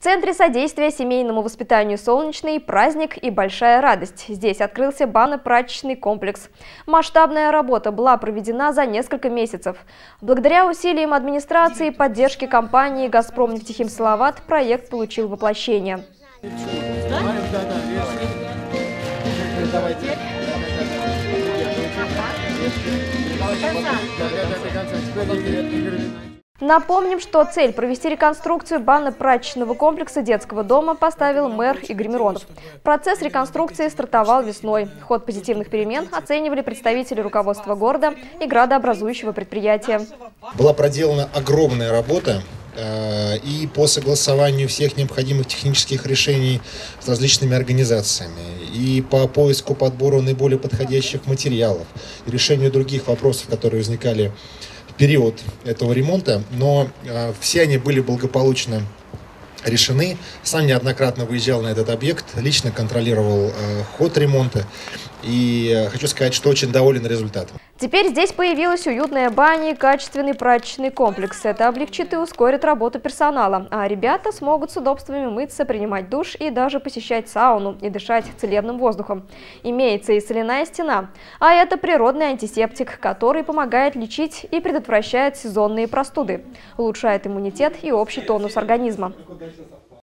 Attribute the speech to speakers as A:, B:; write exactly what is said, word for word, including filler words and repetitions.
A: Центре содействия семейному воспитанию «Солнечный» праздник и большая радость. Здесь открылся банно-прачечный комплекс. Масштабная работа была проведена за несколько месяцев. Благодаря усилиям администрации и поддержке компании «Газпромнефтехим-Салават» проект получил воплощение. Напомним, что цель провести реконструкцию банно-прачечного комплекса детского дома поставил мэр Игорь Миронов. Процесс реконструкции стартовал весной. Ход позитивных перемен оценивали представители руководства города и градообразующего предприятия.
B: Была проделана огромная работа и по согласованию всех необходимых технических решений с различными организациями, и по поиску, подбору наиболее подходящих материалов, и решению других вопросов, которые возникали в период этого ремонта, но э, все они были благополучно решены. Сам неоднократно выезжал на этот объект, лично контролировал э, ход ремонта, и э, хочу сказать, что очень доволен результатом.
A: Теперь здесь появилась уютная баня и качественный прачечный комплекс. Это облегчит и ускорит работу персонала, а ребята смогут с удобствами мыться, принимать душ и даже посещать сауну и дышать целебным воздухом. Имеется и соляная стена, а это природный антисептик, который помогает лечить и предотвращает сезонные простуды, улучшает иммунитет и общий тонус организма.